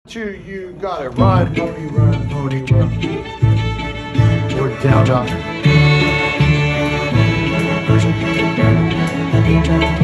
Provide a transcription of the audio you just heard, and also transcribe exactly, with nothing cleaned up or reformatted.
two, you gotta run, pony, run, pony, run. Or down, down.